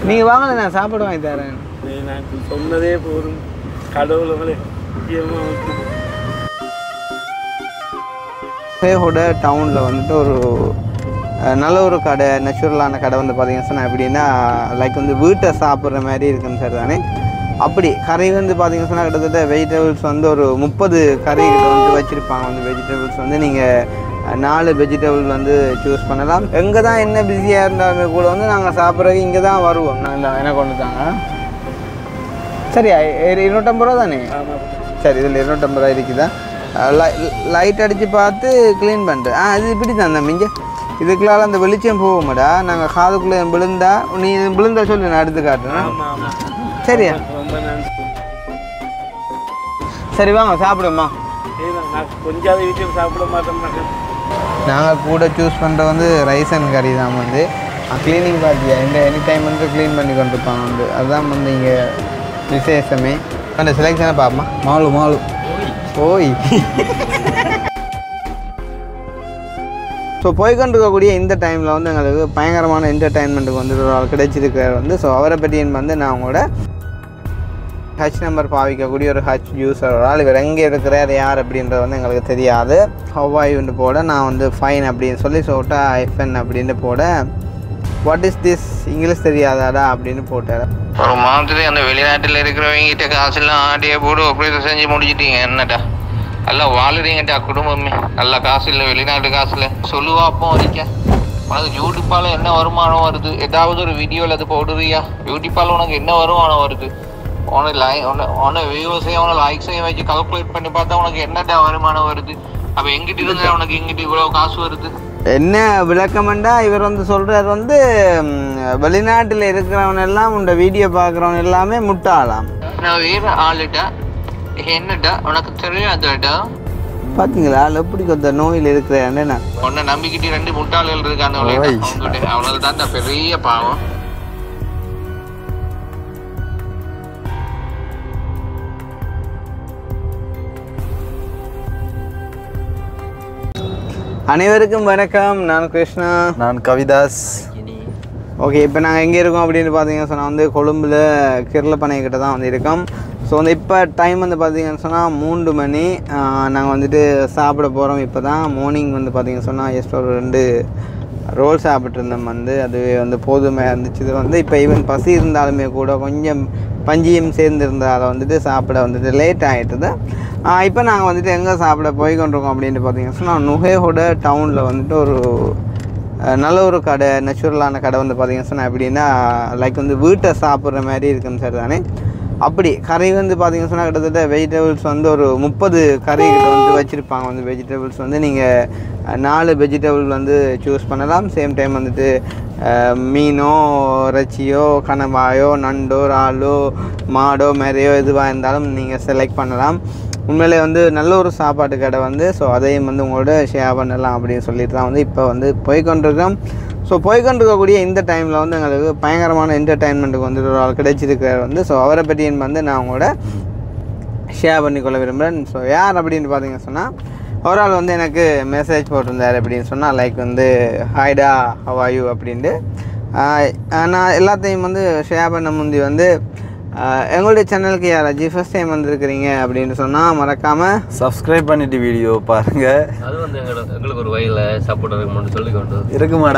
நீங்கள் வாங்க நான் சாப்பாடு வாங்கி தரேன். நான் சொன்னதே போதும் கடவுளே. ஹோட டவுனில் வந்துட்டு ஒரு நல்ல ஒரு கடை, நேச்சுரலான கடை வந்து பார்த்தீங்கன்னா சொன்னால் எப்படின்னா லைக் வந்து வீட்டை சாப்பிட்ற மாதிரி இருக்குன்னு சார் தானே. அப்படி கறி வந்து பார்த்தீங்கன்னா சொன்னால் கிட்டத்தட்ட வெஜிடபிள்ஸ் வந்து ஒரு 30 கறி கிட்ட வந்து வச்சுருப்பாங்க. வந்து வெஜிடபிள்ஸ் வந்து நீங்கள் 4 வெஜிடபிள் வந்து சூஸ் பண்ணலாம். எங்கே தான் என்ன பிஸியாக இருந்தாலுமே கூட வந்து நாங்கள் சாப்பிட்றதுக்கு இங்கே தான் வருவோம். நான் என்ன கொண்டு தாங்க சரி 250 ரூபா தானே. சரி இதில் 250 ரூபா இருக்குதா. லைட் அடித்து பார்த்து க்ளீன் பண்ணுறேன். அது இப்படி தான் மிஞ்ச இதுக்குள்ளால அந்த வெளிச்சம் போகுமாடா. நாங்கள் காதுக்குள்ளே விழுந்தா நீ விழுந்தா சொல்லி நான் எடுத்து காட்டுறேன். சரியா சரி வாங்க சாப்பிடுமா. கொஞ்சம் வீட்டில் சாப்பிட மாட்டோம். நாங்கள் கூட சூஸ் பண்ணுற வந்து ரைஸ் அண்ட் கறி தான். வந்து க்ளீனிங் பார்த்தியா இந்த எனி டைம் வந்து க்ளீன் பண்ணி கொண்டு இருப்பாங்க. வந்து அதுதான் வந்து இங்கே விசேஷமே. அந்த செலெக்ஷனை பார்ப்போமா. மாலு ஓய் ஸோ போய்கொண்டிருக்கக்கூடிய இந்த டைமில் வந்து எங்களுக்கு பயங்கரமான என்டர்டைன்மெண்ட்டுக்கு வந்து ஒரு ஆள் கிடைச்சிருக்கிறார் வந்து. ஸோ அவரை பற்றின்னு வந்து நான் உங்களோட ஹச் நம்பர் பாவிக்கக்கூடிய ஒரு ஹச் யூஸர் ஒரு ஆள். இவர் எங்கே இருக்கிறார் யார் அப்படின்றது வந்து எங்களுக்கு தெரியாது. ஹவாய்ன்னு போட நான் வந்து ஃபைன் அப்படின்னு சொல்லி சொல்லிட்டா ஐஃபன் அப்படின்னு போட வாட் இஸ் திஸ் இங்கிலீஷ் தெரியாதாடா அப்படின்னு போட்டார். ஒரு மாதத்துலேயே அந்த வெளிநாட்டில் இருக்கிறவங்கிட்ட காசுலாம் ஆட்டியே போட்டு ஆப்ரேஷன் செஞ்சு முடிச்சிட்டீங்க. என்னடா நல்லா வாழுறீங்கட்டா குடும்பமே. நல்லா காசு இல்லை வெளிநாட்டு காசுல சொல்லுவா. அப்போ வரைக்கும் உனக்கு யூடியூப்பால் என்ன வருமானம் வருது? ஏதாவது ஒரு வீடியோவில் அது போடுறியா? யூடியூப்பால் உனக்கு என்ன வருமானம் வருது? உன வியூவர்ஸையும் உன லைக்ஸையும் வச்சு கால்குலேட் பண்ணி பார்த்தா உனக்கு என்னடா வருமானம் வருது? அப்போ எங்கிட்ட இருந்தா உனக்கு எங்கிட்ட இவ்வளோ காசு வருது? என்ன விளக்கமெண்டா இவர் வந்து சொல்கிறார் வந்து வெளிநாட்டில் இருக்கிறவன் எல்லாம் உண்ட வீடியோ பார்க்குறவன் எல்லாமே முட்டாளாம். நான் வேறு ஆளுட்டா என்னடா உனக்கு தெரியாதாடா? பார்த்தீங்களா எப்படி கொஞ்சம் நோயில் இருக்கிறேன். உன்னை நம்பிக்கிட்டு 2 முட்டாள்கள் இருக்காங்க. அவ்வளவு தான் பெரிய பாவம். அனைவருக்கும் வணக்கம். நான் கிருஷ்ணா. நான் கவிதாஸ். ஓகே இப்போ நாங்கள் எங்கே இருக்கோம் அப்படின்னு பார்த்தீங்கன்னா சொன்னால் வந்து கொழும்பில் கிருளப்பனை கிட்ட தான் வந்து இருக்கோம். ஸோ வந்து இப்போ டைம் வந்து பார்த்தீங்கன்னு சொன்னால் 3 மணி. நாங்கள் வந்துட்டு சாப்பிட போகிறோம். இப்போ தான் மார்னிங் வந்து பார்த்தீங்கன்னு சொன்னால் ஜஸ்ட் ஒரு 2 ரோல் சாப்பிட்ருந்தோம். வந்து அதுவே வந்து போதுமையாக இருந்துச்சு. இது வந்து இப்போ ஈவன் பசி இருந்தாலுமே கூட கொஞ்சம் பஞ்சியும் சேர்ந்துருந்தால் வந்துட்டு சாப்பிட வந்துட்டு லேட் ஆகிட்டுது. இப்போ நாங்கள் வந்துட்டு எங்கே சாப்பிட போய் கொண்டிருக்கோம் அப்படின்ட்டு பார்த்தீங்கன்னா சொன்னால் நுஹேஹோட டவுனில் வந்துட்டு ஒரு நல்ல ஒரு கடை, நேச்சுரலான கடை வந்து பார்த்தீங்கன்னா சொன்னால் எப்படின்னா லைக் வந்து வீட்டை சாப்பிட்ற மாதிரி இருக்குன்னு சார் தானே. அப்படி கறி வந்து பார்த்தீங்கன்னா சொன்னால் கிட்டத்தட்ட வெஜிடபிள்ஸ் வந்து ஒரு 30 கறி கிட்ட வந்து வச்சுருப்பாங்க. வந்து வெஜிடபிள்ஸ் வந்து நீங்கள் 4 வெஜிடபிள் வந்து சூஸ் பண்ணலாம். சேம் டைம் வந்துட்டு மீனோ இறைச்சியோ கனவாயோ நண்டோ இறாலோ மாடோ மேரையோ எதுவாக இருந்தாலும் நீங்கள் செலக்ட் பண்ணலாம். உண்மையிலே வந்து நல்ல ஒரு சாப்பாட்டு கடை வந்து. ஸோ அதையும் வந்து உங்களோட ஷேர் பண்ணலாம் அப்படின்னு சொல்லிட்டு தான் வந்து இப்போ வந்து போய்கொண்டிருக்கோம். ஸோ போய்கொண்டிருக்கக்கூடிய இந்த டைமில் வந்து எங்களுக்கு பயங்கரமான என்டர்டைன்மெண்ட்டுக்கு வந்து ஒரு ஆள் கிடைச்சிருக்கிறார் வந்து. ஸோ அவரை பற்றின்னு வந்து நான் உங்களோட ஷேர் பண்ணிக்கொள்ள விரும்புகிறேன். ஸோ யார் அப்படின்னு பார்த்தீங்கன்னு சொன்னால் ஒரு ஆள் வந்து எனக்கு மெசேஜ் போட்டிருந்தார் அப்படின்னு சொன்னால் லைக் வந்து ஹாய்டா ஹவ் ஆர் யூ அப்படின்ட்டு. நான் எல்லாத்தையும் வந்து ஷேர் பண்ண முந்தி வந்து எங்களுடைய சேனலுக்கு யாராச்சும் ஃபர்ஸ்ட் டைம் வந்துருக்கிறீங்க அப்படின்னு சொன்னால் மறக்காமல் சப்ஸ்கிரைப் பண்ணிட்டு வீடியோ பாருங்கள். அது வந்து எங்களுக்கு ஒரு வயலில் சப்போர்ட் இருக்கும்னு சொல்லி கொண்டு இருக்குமாடா?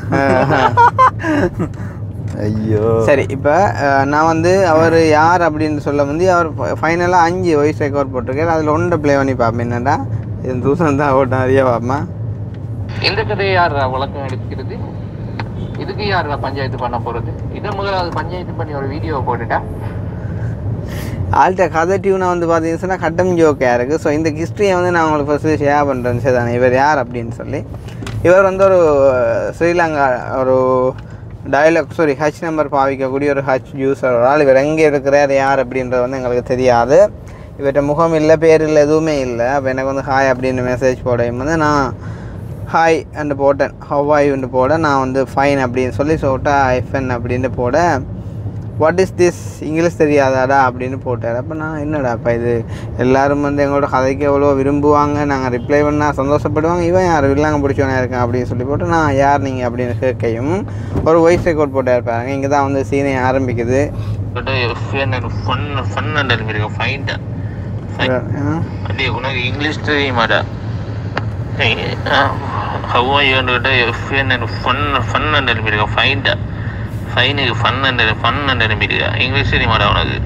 ஐயோ சரி. இப்போ நான் வந்து அவர் யார் அப்படின்னு சொல்ல வந்து அவர் ஃபைனலாக 5 வாய்ஸ் ரெக்கார்ட் போட்டிருக்காரு. அதில் 1 ப்ளே பண்ணி பார்ப்பேன். என்னடா இது தூசம் தான் ஓட்டம் நிறைய பார்ப்பேன். இந்த கதையை யார் விளக்கம் எடுக்கிறது? இதுக்கு யார் பஞ்சாயத்து பண்ண போகிறது? இதை முதல்ல பஞ்சாயத்து பண்ணி ஒரு வீடியோ போட்டுட்டா ஆள்கிட்ட கதை டியூனை வந்து பார்த்தீங்கன்னு சொன்னால் கட்டம் ஜோக்காக இருக்குது. ஸோ இந்த ஹிஸ்ட்ரியை வந்து நான் உங்களுக்கு ஃபஸ்ட்டு ஷேர் பண்ணுறேன். சரி தானே. இவர் யார் அப்படின்னு சொல்லி இவர் வந்து ஒரு ஸ்ரீலங்கா ஒரு ஹச் நம்பர் பாவிக்கக்கூடிய ஒரு ஹச் யூஸர் ஒரு ஆள். இவர் எங்கே இருக்கிறார் யார் அப்படின்றது வந்து எங்களுக்கு தெரியாது. இவர்கிட்ட முகம் இல்லை, பேர் இல்லை, எதுவுமே இல்லை. அப்போ எனக்கு வந்து ஹாய் அப்படின்னு மெசேஜ் போடையும் வந்து நான் ஹாய் அண்டு போட்டேன். ஹவ் ஆர் யூன்னு போட நான் வந்து ஃபைன் அப்படின்னு சொல்லி சொல்லிட்டா ஐஃபன் அப்படின்னு போட வாட் இஸ் திஸ் இங்கிலீஷ் தெரியாதாடா அப்படின்னு போட்டார். அப்போ நான் என்னடாப்பா இது, எல்லோரும் வந்து எங்களோட கதைக்கு எவ்வளோ விரும்புவாங்க, நாங்கள் ரிப்ளை பண்ணால் சந்தோஷப்படுவாங்க, இவன் யார் வில்லாங்க பிடிச்சவனா இருக்கான் அப்படின்னு சொல்லி போட்டு நான் யார் நீங்கள் அப்படின்னு கேட்கையும் ஒரு வாய்ஸ் ரெக்கார்ட் போட்டு இருப்பாங்க. இங்கே தான் வந்து சீனே ஆரம்பிக்குது. உனக்கு இங்கிலீஷ் தெரியுமாடா? இங்கிலீஷ் தெரியுமாடா உனக்கு?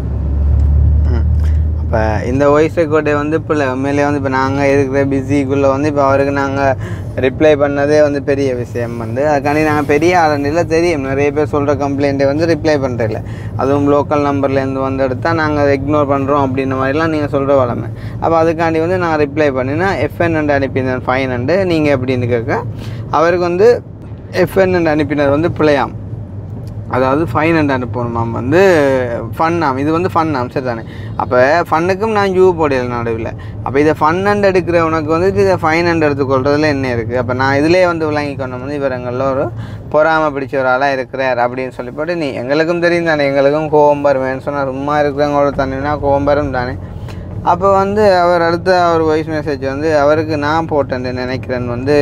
இப்போ இந்த வாய்ஸ் ரெக்கார்டை வந்து இப்போ உண்மையிலே வந்து இப்போ நாங்கள் இருக்கிற பிஸிக்குள்ளே வந்து இப்போ அவருக்கு நாங்கள் ரிப்ளை பண்ணதே வந்து பெரிய விஷயம் வந்து. அதுக்காண்டி நாங்கள் பெரிய ஆளுநிலை தெரியும், நிறைய பேர் சொல்கிற கம்ப்ளைண்ட்டை வந்து ரிப்ளை பண்ணுறதில்ல. அதுவும் லோக்கல் நம்பர்லேருந்து வந்து எடுத்தால் நாங்கள் இக்னோர் பண்ணுறோம் அப்படின்ற மாதிரிலாம் நீங்கள் சொல்கிற வளமை. அப்போ அதுக்காண்டி வந்து நான் ரிப்ளை பண்ணினா FN அனுப்பினேன் ஃபைன் நீங்கள் எப்படின்னு கேட்க, அவருக்கு வந்து FN அனுப்பினர் வந்து பிழையாம், அதாவது ஃபைன் அனுப்பணுமாம் வந்து ஃபன்னாம். இது வந்து ஃபன்னாம் சரி தானே. அப்போ ஃபன்னுக்கும் நான் யூ போடல நடுவில். அப்போ இதை ஃபன் எடுக்கிற உனக்கு வந்துட்டு இதை ஃபைன் எடுத்துக்கொள்றதுல என்ன இருக்குது? அப்போ நான் இதிலே வந்து விளங்கிக்கொண்டு வந்து இவரங்களில் ஒரு பொறாமை பிடிச்ச ஒரு ஆளாக இருக்கிறார் அப்படின்னு சொல்லி போட்டு, நீ எங்களுக்கும் தெரியும் தானே, எங்களுக்கும் கோவம் வருவேன்னு சொன்னால் சும்மா இருக்கிறவங்களோட தண்ணினா கோவம் வரும் தானே. அப்போ வந்து அவர் அடுத்த ஒரு வாய்ஸ் மெசேஜ் வந்து அவருக்கு நான் போட்டேன்னு நினைக்கிறேன் வந்து,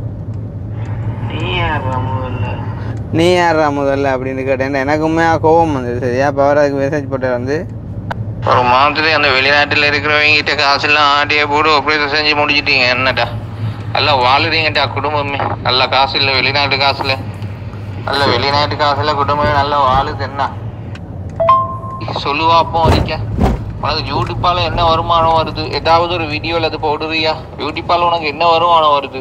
நீ யாரா முதல்ல அப்படின்னு கேட்டேன். எனக்குமே கோவம் வந்தது சரியா. அப்போ அவர் அதுக்கு மெசேஜ் போட்டார் வந்து, ஒரு மாதத்துல அந்த வெளிநாட்டில் இருக்கிறவங்கிட்ட காசெல்லாம் ஆட்டியே போட்டு ஆப்ரேஷன் செஞ்சு முடிச்சிட்டீங்க என்னடா? நல்லா வாழுறீங்கடா குடும்பமே. நல்ல காசு இல்லை வெளிநாட்டு காசுல, நல்ல வெளிநாட்டு காசுல குடும்பமே நல்லா வாழுது. என்ன சொல்லுவா அப்போ வரைக்க உனக்கு யூடியூப்பால என்ன வருமானம் வருது? ஏதாவது ஒரு வீடியோவில் அது போடுறியா? யூடியூப்பால உனக்கு என்ன வருமானம் வருது?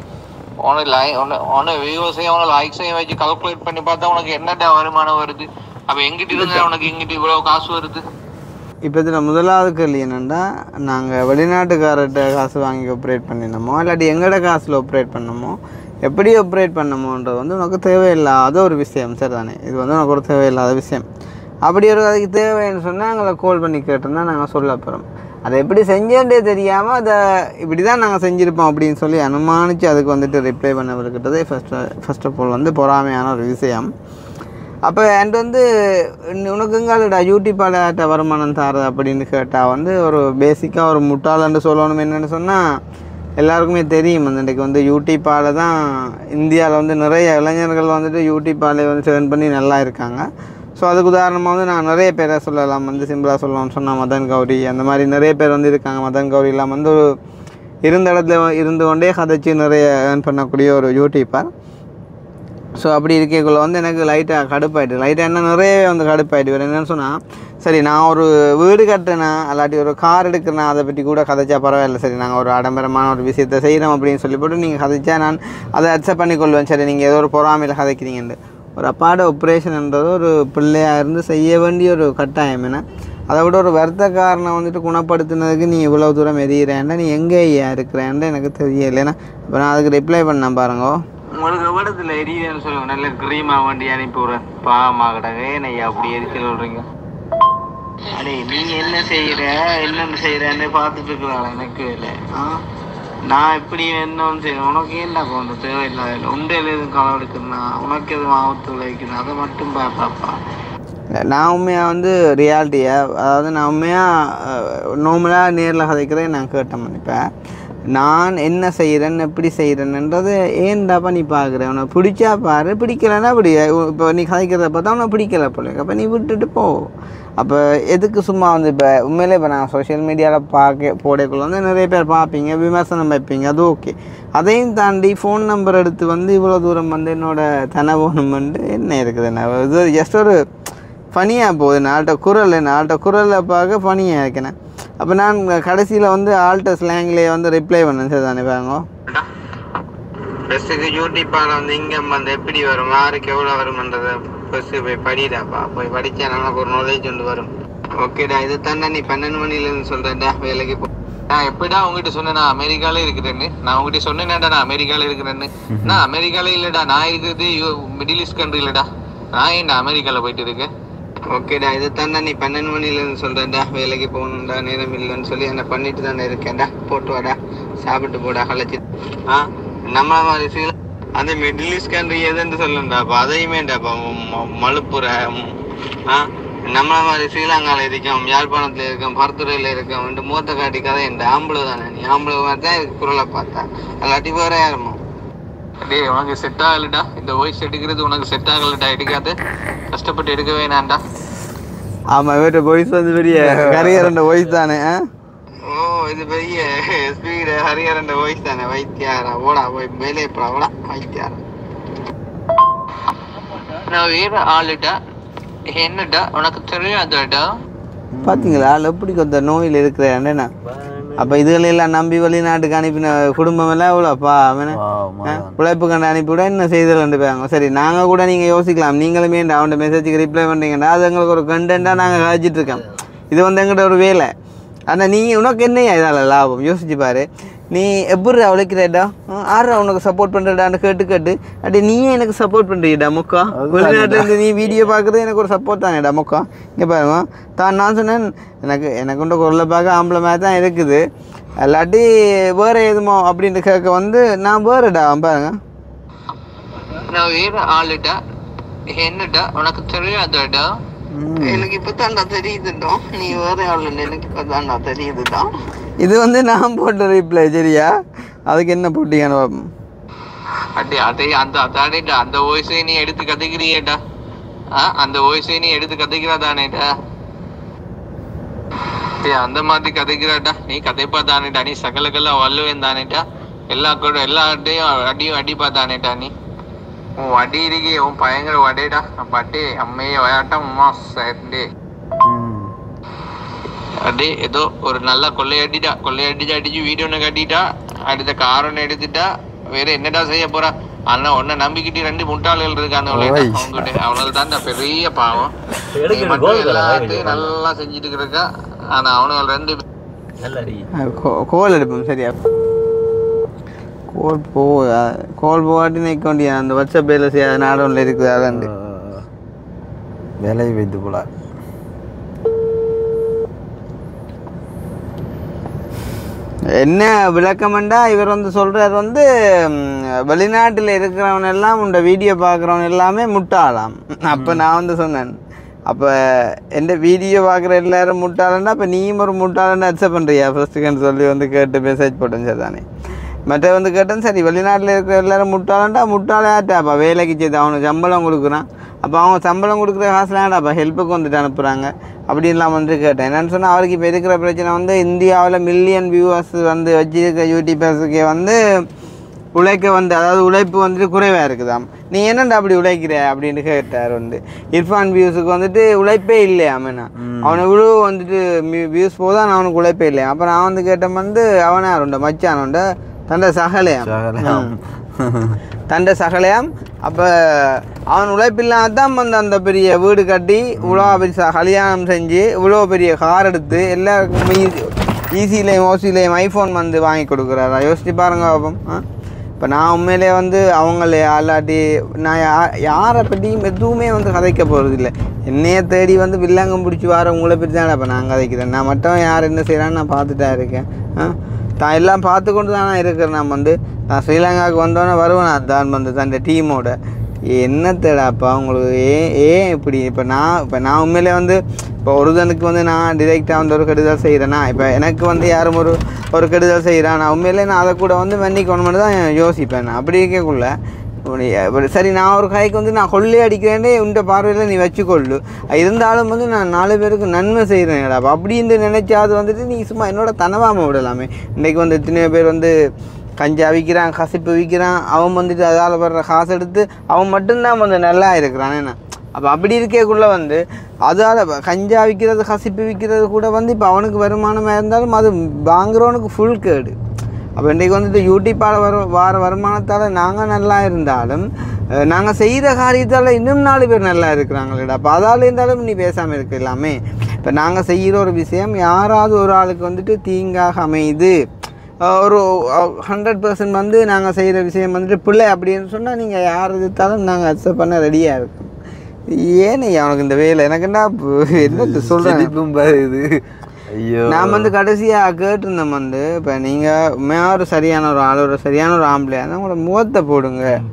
வியூவர்ஸையும் லைக்ஸையும் வச்சு கால்குலேட் பண்ணி பார்த்தா உனக்கு என்னடா வருமானம் வருது? அப்போ எங்கிட்ட இருந்தா உனக்கு எங்கிட்ட இவ்வளோ காசு வருது? இப்போ இதில் முதலாவது கேள்வி என்னென்னா, நாங்கள் வெளிநாட்டுக்காரர்கிட்ட காசு வாங்கி ஆப்ரேட் பண்ணினோமோ இல்லாட்டி எங்களோட காசில் ஆப்ரேட் பண்ணமோ எப்படி ஆப்ரேட் பண்ணமோன்றது வந்து உனக்கு தேவையில்லாத ஒரு விஷயம் சரி தானே. இது வந்து உனக்கு ஒரு தேவையில்லாத விஷயம். அப்படி ஒரு அதுக்கு தேவைன்னு சொன்னால் எங்களை கால் பண்ணி கேட்டோம்னா நாங்கள் சொல்ல போகிறோம். அதை எப்படி செஞ்சேன்றே தெரியாமல் அதை இப்படி தான் நாங்கள் செஞ்சுருப்போம் அப்படின்னு சொல்லி அனுமானித்து அதுக்கு வந்துட்டு ரிப்ளை பண்ணவர்கிட்டதே ஃபர்ஸ்ட் ஆஃப் ஆல் வந்து பொறாமையான ஒரு விஷயம். அப்போ அண்ட் வந்து உனக்குங்களா யூடியூப்பால் வருமானம் தாரது அப்படின்னு கேட்டால் வந்து ஒரு பேசிக்காக ஒரு முட்டாளன்னு சொல்லணும். என்னென்னு சொன்னால் எல்லாருக்குமே தெரியும் வந்து இன்றைக்கி வந்து யூடியூப்பால் தான் இந்தியாவில் வந்து நிறைய இளைஞர்கள் வந்துட்டு யூடியூப்பாலே வந்து சேர்ன் பண்ணி நல்லா இருக்காங்க. ஸோ அதுக்கு உதாரணமாக வந்து நான் நிறைய பேரை சொல்லலாம் வந்து சிம்பிளாக சொல்லலாம்னு சொன்னால் மதன் கௌரி அந்த மாதிரி நிறைய பேர் வந்து இருக்காங்க. மதன் கௌரி இல்லாமல் வந்து ஒரு இருந்த இடத்துல இருந்து கொண்டே கதைச்சி நிறைய ஏர்ன் பண்ணக்கூடிய ஒரு யூடியூப்பர். ஸோ அப்படி இருக்கக்குள்ள வந்து எனக்கு லைட்டாக கடுப்பாயிட்டு, லைட்டாக என்ன நிறைய வந்து கடுப்பாயிட்டு வேறு என்னென்னு சொன்னால், சரி நான் ஒரு வீடு கட்டுறேன்னா இல்லாட்டி ஒரு கார் எடுக்கிறேன்னா அதை பற்றி கூட கதைச்சா பரவாயில்ல, சரி நாங்கள் ஒரு ஆடம்பரமான ஒரு விஷயத்தை செய்கிறோம் அப்படின்னு சொல்லி போட்டு நீங்கள் கதைச்சா நான் அதை அக்செப்ட் பண்ணிக்கொள்வேன். சரி நீங்கள் ஏதோ ஒரு பொறாமையில் கதைக்கிறீங்கன்னு. ஒரு அப்பாட ஆப்ரேஷன்ன்றது ஒரு பிள்ளையாக இருந்து செய்ய வேண்டிய ஒரு கட்டாயம். என்ன அதை விட ஒரு வருத்தக்காரனை வந்துட்டு குணப்படுத்தினதுக்கு நீ இவ்வளோ தூரம் எரியிறேன்டா, நீ எங்கே ஐயா இருக்கிறேன்டா எனக்கு தெரியலைன்னா. இப்போ நான் அதுக்கு ரிப்ளை பண்ணேன் பாருங்க. உங்களுக்கு எவ்வளோத்துல எரியுதுன்னு சொல்லுங்க, நல்ல க்ரீமாக வண்டி அனுப்பி விட்றேன். பாமாகடவே ஐயா அப்படி எரிச்சு சொல்கிறீங்க. அடே நீங்கள் என்ன செய்கிற என்னென்ன செய்கிறேன்னு பார்த்துட்டு இருக்கிறாள் எனக்கு இல்லை. நான் இப்படி என்னன்னு செய்யணும், உனக்கு ஏன்டா போகணும் தேவையில்லாத உண்டையில் எதுவும் களம் எடுக்குதுன்னா உனக்கு எதுவும் ஆபத்து விளைவிக்கணும், அதை மட்டும் பாப்பா. நான் உண்மையாக வந்து ரியாலிட்டியாக, அதாவது நான் உண்மையாக நார்மலாக நேரில் கதைக்கிறதே நான் கேட்டேன் பண்ணிப்பேன். நான் என்ன செய்கிறேன்னு எப்படி செய்கிறேன்ன்றது ஏன்டாப்பா நீ பார்க்குறேன், உனக்கு பிடிச்சா பாரு, பிடிக்கலைன்னா அப்படி. இப்போ நீ கதைக்கிறத பார்த்தா உனக்கு பிடிக்கலை போல, அப்போ நீ விட்டுட்டு போ. அப்போ எதுக்கு சும்மா வந்து இப்போ உண்மையிலே இப்போ நான் சோஷியல் மீடியாவில் போடக்குள்ள வந்து நிறைய பேர் பார்ப்பீங்க, விமர்சனம் வைப்பீங்க, அது ஓகே. அதையும் தாண்டி ஃபோன் நம்பர் எடுத்து வந்து இவ்வளோ தூரம் வந்து என்னோடய தனவோனம் வந்து என்ன இருக்குது, என்ன இது ஜஸ்ட் ஒரு ஃபனியாக போகுது. ஆள்கிட்ட குரலை பார்க்க ஃபனியாக இருக்கேன். அப்போ நான் கடைசியில் வந்து ஆள்கிட்ட ஸ்லாங்லேயே வந்து ரிப்ளை பண்ணேன். சரி தானே பாருங்க. ட்ரெஸ்ஸுக்கு யூடியூப்பால் வந்து இன்கம் வந்து எப்படி வரும், யாருக்கு எவ்வளோ வரும்ன்றதை ஃபஸ்ட்டு போய் படிடாப்பா. போய் படித்தா நமக்கு ஒரு நாலேஜ் ஒன்று வரும். ஓகேடா, இது தானே நீ 12 மணிலேருந்து சொல்கிறேன்டா வேலைக்கு போ. நான் எப்படா உங்ககிட்ட சொன்னேன் நான் அமெரிக்கால இருக்கிறேன்னு? நான் உங்ககிட்ட சொன்னேன்டா நான் அமெரிக்கால இருக்கிறேன்னு. நான் அமெரிக்கால இல்லடா, நான் இருக்கிறது மிடில் ஈஸ்ட் கண்ட்ரி இல்லடா. நான் ஏன்டா அமெரிக்கால போயிட்டு இருக்கேன்? ஓகேடா, இது தானே நீ 12 மணிலேருந்து சொல்கிறேன்டா வேலைக்கு போகணும்டா, நேரம் இல்லைன்னு சொல்லி என்ன பண்ணிட்டு தானே இருக்கேன்டா. போட்டு வாடா, சாப்பிட்டு போடா, கலைச்சி. நம்ம மாதிரி ஃபீல் அந்த மிடில் ஈஸ்ட் கண்ட்ரி எதுன்னு சொல்லுண்டாப்பா, அதையுமேண்டாப்பா மலுப்புற நம்மள மாதிரி ஸ்ரீலங்காவில் இருக்கோம், யாழ்ப்பாணத்தில் இருக்கோம், பருத்துறையில் இருக்கோம், இந்த மூத்த காட்டி கதை இந்த ஆம்பளை தானே. நீ ஆம்பளை மாதிரி தான் இதுக்கு குரலை பார்த்தா அல்லாட்டி வேற யாருமோ. டேய் உனக்கு செட் ஆகலடா, இந்த வாய்ஸ் எடுக்கிறது உனக்கு செட் ஆகலடா, எடுக்காது கஷ்டப்பட்டு எடுக்க வேணாண்டா. ஆமாம், வேற வாய்ஸ் வந்து பெரிய கரியர் வாய்ஸ் தானே. ஓ இது பெரிய ஸ்பீடு ஹரிஹரன் வாய்ஸ் தானே. வைத்தியாரா ஓடா போய் மேலே போடா வைத்தியாரா. நான் வேற ஆளுடா, என்னடா உனக்கு தெரியாதடா. பார்த்தீங்களா எப்படி கொஞ்சம் நோயில் இருக்கிறேன்னா. அப்போ இதுகளெல்லாம் நம்பி வெளிநாட்டுக்கு அனுப்பின குடும்பம் எல்லாம் இவ்வளோப்பா அவனை உழைப்பு கண்டு அனுப்பிவிட என்ன செய்தல் ரெண்டு போயாங்க. சரி நாங்கள் கூட நீங்கள் யோசிக்கலாம், நீங்களுமே அவன்கிட்ட மெசேஜுக்கு ரிப்ளை பண்ணுறீங்கடா, அது எங்களுக்கு ஒரு கண்டென்ட்டாக நாங்கள் காய்ச்சிட்டு இருக்கோம். இது வந்து எங்கிட்ட ஒரு வேலை. ஆனால் நீங்கள் உனக்கு என்னையா இதால் லாபம் யோசிச்சு பாரு. நீ எப்படி உழைக்கிறடா, ஆறா உனக்கு சப்போர்ட் பண்ணுறடான்னு கேட்டு அப்படி நீயே எனக்கு சப்போர்ட் பண்ணுறீடா முக்கா. வெளிநாட்டிலேருந்து நீ வீடியோ பார்க்குறது எனக்கு ஒரு சப்போர்ட் தானேடா முக்கா. இங்கே பாருங்க நான் சொன்னேன் எனக்கு உண்ட குரலை பார்க்க ஆம்பளை மாதிரி தான் இருக்குது, இல்லாட்டி வேறு எதுமோ அப்படின்ட்டு கேட்க வந்து நான் வேறுடா பாருங்க. நான் வேற ஆளுடா, என்னடா உனக்கு தெரியாதடா. எனக்கு இப்போ தான்டா தெரியுதுடா, நீ வேற ஆள் எனக்கு இப்போ தான்டா தெரியுதுடா. இது வந்து நான் போட்ட ரிப்ளை சரியா, அதுக்கு என்ன போட்டீங்கன்னு பார்ப்போம். அடே அதே அந்த அதானேடா, அந்த வாய்ஸை நீ எடுத்து கதைக்கிறியேடா. அந்த வாய்ஸை நீ எடுத்து கதைக்கிறாதானேடா. அந்த மாதிரி கதைக்கிறாடா, நீ கதைப்பா தானேடா, நீ சகலகெல்லாம் வல்லுவேன் தானேடா, எல்லாட்டையும் அடியும் அடிப்பா தானேடா. நீ உன் வடி இருக்கே, உன் பயங்கர வடைடா பட்டே அம்மையே விளையாட்டம் அம்மா சண்டே. அடே ஏதோ ஒரு நல்லா கொள்ளையடிச்சு வீடியோ ஒன்று கட்டிட்டா, அடுத்த கார் ஒன்று எடுத்துட்டா, வேற என்னடா செய்ய போறா. ஆனா உன்னை நம்பிக்கிட்டு 2 முட்டாள்கள் இருக்காங்க அவங்ககிட்ட, அவனால தான்டா பெரிய பாவம். எல்லாத்தையும் நல்லா செஞ்சுட்டு இருக்கா, ஆனா அவனுங்க 2 கோல் எடுப்போம் சரியா. கோல் போகாட்டி நிற்க வேண்டிய அந்த வாட்ஸ்அப் வேலை செய்யாத நாடோன்ல இருக்குது. அதாண்டு வேலை வைத்து போல என்ன விளக்கமெண்டா இவர் வந்து சொல்கிறார் வந்து வெளிநாட்டில் இருக்கிறவன் எல்லாம் உண்ட வீடியோ பார்க்குறவன் எல்லாமே முட்டாளாம். அப்போ நான் வந்து சொன்னேன், அப்போ எந்த வீடியோ பார்க்குற எல்லாரும் முட்டாளன்னா அப்போ நீயும் ஒரு முட்டாளன்னு அக்செப்ட் பண்ணுறியா ஃபர்ஸ்ட்டுக்குன்னு சொல்லி வந்து கேட்டு மெசேஜ் போட்டேன் சார் தானே. மற்ற வந்து கேட்டேன், சரி வெளிநாட்டில் இருக்கிற எல்லாரும் முட்டாளண்டா முட்டாளாட்டாப்பா வேலைக்கு செய்து அவனுக்கு சம்பளம் கொடுக்குறான், அப்போ அவங்க சம்பளம் கொடுக்குற காசுலாம்டாப்பா ஹெல்ப்புக்கு வந்துட்டு அனுப்புகிறாங்க அப்படின்லாம் வந்து கேட்டேன். என்னென்னு சொன்னால் அவருக்கு இப்போ இருக்கிற பிரச்சனை வந்து இந்தியாவில் மில்லியன் வியூவர்ஸ் வந்து வச்சுருக்க யூடியூபர்ஸுக்கே வந்து உழைக்க வந்து அதாவது உழைப்பு வந்துட்டு குறைவாக இருக்குதாம். நீ என்னண்டா அப்படி உழைக்கிற அப்படின்னு கேட்டார். வந்து இர்ஃபான் வியூஸுக்கு வந்துட்டு உழைப்பே இல்லையா அம்மனா, அவனை இவ்வளோ வந்துட்டு வியூஸ் போதான் அவனுக்கு உழைப்பே இல்லையா. அப்போ நான் வந்து கேட்டேன் வந்து அவனா உண்ட மச்சானோண்ட தண்டை சகலையாம். அப்போ அவன் உழைப்பில்லாம தான் வந்து அந்த பெரிய வீடு கட்டி இவ்வளோ பெரிய கல்யாணம் செஞ்சு இவ்வளோ பெரிய கார் எடுத்து எல்லாருக்கும் ஈஸிலையும் ஓசிலையும் ஐஃபோன் வந்து வாங்கி கொடுக்குறாரா. யோசிச்சு பாருங்க பாப்போம். இப்போ நான் உண்மையிலே வந்து அவங்கள அல்லாட்டி நான் யாரை பற்றியும் எதுவுமே வந்து கதைக்க போகிறது இல்லை. என்னையே தேடி வந்து வில்லங்கம் பிடிச்சி வர உங்களை பற்றி தான் இப்போ நான் கதைக்கிறேன். நான் மட்டும் யார் என்ன செய்கிறான்னு நான் பார்த்துட்டா இருக்கேன். தான் எல்லாம் பார்த்து கொண்டு தான் நான் இருக்கிறேன். நான் வந்து நான் ஸ்ரீலங்காவுக்கு வந்தோன்னே வருவேன் தான் வந்து தன் டீமோட என்ன தேடாப்பா உங்களுக்கு ஏன் இப்படி. இப்போ நான் உண்மையிலே வந்து இப்போ ஒருதனுக்கு வந்து நான் டிரெக்டாக வந்து ஒரு கெடுதல் செய்கிறேன்னா, இப்போ எனக்கு வந்து யாரும் ஒரு கெடுதல் செய்கிறான், நான் உண்மையிலே நான் அதை கூட வந்து மன்னிக்கணும்னு தான் யோசிப்பேன். நான் அப்படி இருக்கக்குள்ள சரி நான் ஒரு கைக்கு வந்து நான் கொள்ளை அடிக்கிறேன்னே உண்ட பார்வையில் நீ வச்சுக்கொள்ளு, இருந்தாலும் வந்து நான் 4 பேருக்கு நன்மை செய்கிறேன்டா அப்படின்னு நினைச்சாது வந்துட்டு நீ சும்மா என்னோட தனவாமல் விடலாமே. இன்றைக்கி வந்து எத்தனையோ பேர் வந்து கஞ்சா விற்கிறான், கசிப்பு விற்கிறான், அவன் வந்துட்டு அதால் வர்ற காசு எடுத்து அவன் மட்டும்தான் வந்து நல்லா இருக்கிறான். என்ன அப்போ அப்படி இருக்கக்குள்ளே வந்து அதால் கஞ்சா விற்கிறது கசிப்பு விற்கிறது கூட வந்து இப்போ அவனுக்கு வருமானமாக இருந்தாலும் அது வாங்குறவனுக்கு ஃபுல் கேடு. அப்போ இன்றைக்கி வந்துட்டு யூடியூப்பால் வர வருமானத்தால் நாங்கள் நல்லா இருந்தாலும் நாங்கள் செய்கிற காரியத்தால் இன்னும் 4 பேர் நல்லா இருக்கிறாங்களேடா. அப்போ அதால் இருந்தாலும் நீ பேசாமல் இருக்க எல்லாமே. இப்போ நாங்கள் செய்கிற ஒரு விஷயம் யாராவது ஒரு ஆளுக்கு வந்துட்டு தீங்காக அமையுது, ஒரு 100% வந்து நாங்கள் செய்கிற விஷயம் வந்துட்டு பிள்ளை அப்படின்னு சொன்னால் நீங்கள் யார் எதிர்த்தாலும் நாங்கள் அக்செப்ட் பண்ண ரெடியாக இருக்கோம். ஏன்னு அவனுக்கு இந்த வேலை எனக்குன்னா என்ன சொல்கிறேன் இது. ஐயோ நான் வந்து கடைசியாக கேட்டிருந்தேன் வந்து இப்போ நீங்கள் உண்மையாக ஒரு சரியான ஒரு ஆள், ஒரு சரியான ஒரு ஆம்பளையாக இருந்தால் உங்களோட முகத்தை போடுங்க,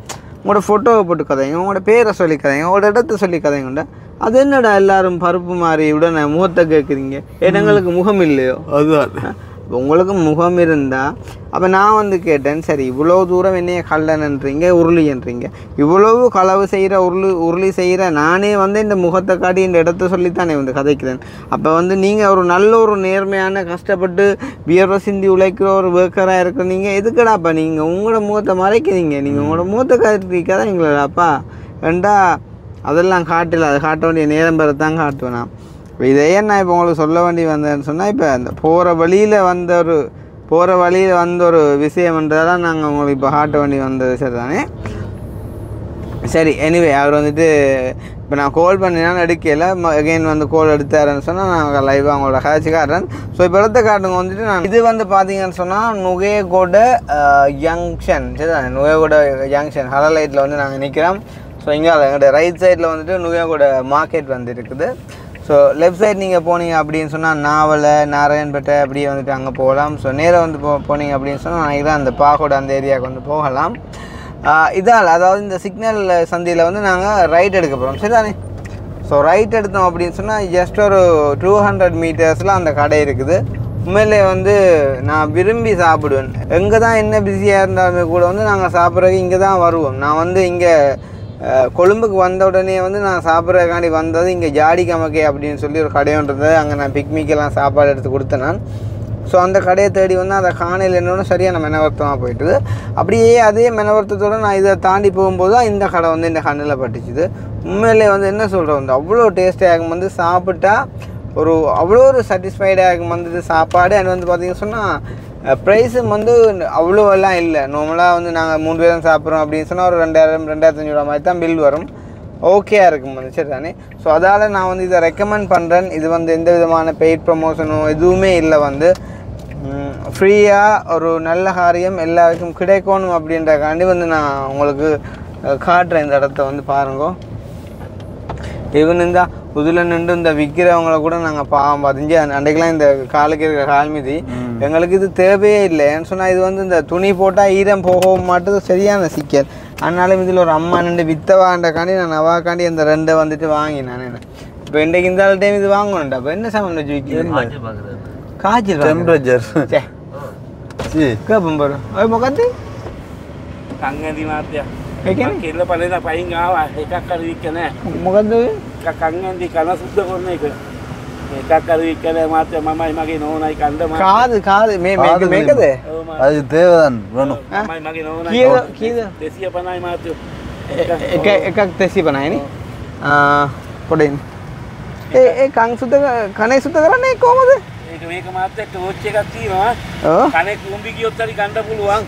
உங்களோட ஃபோட்டோவை போட்டு கதைங்க, உங்களோட பேரை சொல்லி கதைங்க, உங்களோட இடத்த சொல்லி கதைங்கண்டா அது என்னடா எல்லாரும் பருப்பு மாறி உடனே முகத்தை கேட்குறீங்க, எங்களுக்கு முகம் இல்லையோ? அதுதான் உங்களுக்கு முகம் இருந்தால் அப்போ நான் வந்து கேட்டேன், சரி இவ்வளோ தூரம் என்னைய கல்லன்றீங்க உருளின்றீங்க, இவ்வளவு களவு செய்கிற உருளி செய்கிற நானே வந்து இந்த முகத்தை காட்டி இந்த இடத்த சொல்லித்தானே வந்து கதைக்கிறேன். அப்போ வந்து நீங்கள் ஒரு நல்ல ஒரு நேர்மையான கஷ்டப்பட்டு வியர்வை சிந்தி உழைக்கிற ஒரு ஒர்க்கராக இருக்கிற நீங்கள் எதுக்கடாப்பா நீங்கள் உங்களோட முகத்தை மறைக்கிறீங்க? நீங்கள் உங்களோட முகத்தை காட்டிருக்கதான் எங்களாப்பா வேண்டா அதெல்லாம் காட்டல, அது காட்ட வேண்டிய நேரம் பெறத்தான் காட்டுவேன் நான். இதையே நான் இப்போ உங்களுக்கு சொல்ல வேண்டி வந்தேன்னு சொன்னால், இப்போ அந்த போகிற வழியில் வந்த ஒரு விஷயம்ன்றதான் நாங்கள் உங்களுக்கு இப்போ காட்ட வேண்டி வந்தது. சரி தானே? சரி, எனிவே அவர் வந்துட்டு இப்போ நான் கால் பண்ணினாலும் எடுக்கல, அகெயின் வந்து கால் எடுத்தாருன்னு சொன்னால் நான் லைவாக அவங்களோட காட்சி காட்டுறேன். ஸோ இப்போ இடத்த காட்டுங்க வந்துட்டு நான் இது வந்து பார்த்தீங்கன்னு சொன்னால் நுகேகோட ஜங்ஷன். சரி தானே? நுகேகோட ஜங்ஷன் ஹலலைட்டில் வந்து நாங்கள் நிற்கிறோம். ஸோ இங்கே எங்களோட ரைட் சைடில் வந்துட்டு நுகேகோட மார்க்கெட் வந்து இருக்குது. ஸோ லெஃப்ட் சைட் நீங்கள் போனீங்க அப்படின்னு சொன்னால் நாவலை நாராயண்பேட்டை அப்படியே வந்துட்டு அங்கே போகலாம். ஸோ நேராக வந்து போனீங்க அப்படின்னு சொன்னால் நாளைக்கு தான் அந்த பாகோட அந்த ஏரியாவுக்கு வந்து போகலாம். இதால் அதாவது இந்த சிக்னல் சந்தியில் வந்து நாங்கள் ரைட் எடுக்க போகிறோம். சரிதானே? ஸோ ரைட் எடுத்தோம் அப்படின்னு சொன்னால் ஜஸ்ட் ஒரு 200 மீட்டர்ஸில் அந்த கடை இருக்குது. உண்மையிலே வந்து நான் விரும்பி சாப்பிடுவேன். எங்கே தான் என்ன பிஸியாக இருந்தாலுமே கூட வந்து நாங்கள் சாப்பிட்றதுக்கு இங்கே தான் வருவோம். நான் வந்து இங்கே கொழும்புக்கு வந்த உடனே வந்து நான் சாப்பிட்றதுக்காண்டி வந்தது இங்கே ஜாடி கமக்கே அப்படின்னு சொல்லி ஒரு கடைன்றது. அங்கே நான் பிக்னிக்கெல்லாம் சாப்பாடு எடுத்து கொடுத்தேன் நான். ஸோ அந்த கடையை தேடி வந்து அதை காணையில் என்னோட சரியான மெனவர்த்தமாக போயிட்டுது. அப்படியே அதே மெனவர்த்தத்தோடு நான் இதை தாண்டி போகும்போது தான் இந்த கடை வந்து இந்த கண்ணில் பட்டுச்சுது. உண்மையிலே வந்து என்ன சொல்கிறேன் வந்து அவ்வளோ டேஸ்டியாக வந்து சாப்பிட்டா அவ்வளோ ஒரு சாட்டிஸ்ஃபைடாக வந்துட்டு சாப்பாடு. அண்ட் வந்து பார்த்திங்கன்னு சொன்னால் ப்ரைஸும் வந்து அவ்வளோவெல்லாம் இல்லை. நார்மலாக வந்து நாங்கள் 3 பேரும் சாப்பிட்றோம் அப்படின்னு சொன்னால் ஒரு 2000-2500 மாதிரி தான் பில் வரும். ஓகேயாக இருக்கும் வந்து. சரி தானே? ஸோ அதால் நான் வந்து இதை ரெக்கமெண்ட் பண்ணுறேன். இது வந்து எந்த விதமான பெய்ட் ப்ரமோஷனோ எதுவுமே இல்லை. வந்து ஃப்ரீயாக ஒரு நல்ல காரியம் எல்லாருக்கும் கிடைக்கணும் அப்படின்றக்காண்டி வந்து நான் உங்களுக்கு காட்டுறேன். இந்த இடத்த வந்து பாருங்க. இவன் இருந்தால் புதில் நின்று இந்த விற்கிறவங்கள கூட நாங்கள் பாவம் பதிஞ்சு அன்றைக்கெலாம் இந்த காலுக்கு இருக்கிற கால் மீதி எங்களுக்கு இது தேவையே இல்லை. ஏன்னு சொன்னால் இது வந்து இந்த துணி போட்டால் ஈரம் போகவும் மாட்டது, சரியான சிக்கல். அதனாலும் இதில் ஒரு அம்மா நின்று வித்தவாண்டக்காண்டி நான் அவாக்காண்டி இந்த 2 வந்துட்டு வாங்கினேன். இப்போ இன்றைக்கு இந்த டைம் இது வாங்கணும்டா. அப்போ என்ன சாமான் வச்சு விற்கிறேன்? காய்ச்சல் டெம்பரேச்சர் கேப்பம் பாரு මොකද්ද කංගැදි මාත්‍යා ඒ කියන්නේ කෙල්ල පළේලා පයින් ආවා එකක් හරි වික්ක නැහැ මොකද්ද ඔය කංගැදි කන සුද්ධ කරන එක එකක් හරි වික්ක නැහැ මාත්‍යා මමයි මගේ නෝනයි කණ්ඩ කාද මේකද அது தேவைதான் வேணும். මමයි මගේ නෝනයි කීයද 250යි මාත්‍යා එකක් 250යි නේ පොඩින් ඒ කන් සුද්ධ කනේ සුද්ධ කරන්නේ කොහමද? මේක මාත්‍යා ටෝච් එකක් තියෙනවා. කනේ කුඹි ගියොත් හරි කන්න පුළුවන්.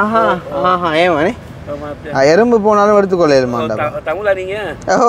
ஏமானே ඔව් මාත්‍යා. எறும்பு போனாலும் எடுத்துக்கொள்ளேருமாண்டா. தமுலா நீங்க? ஓ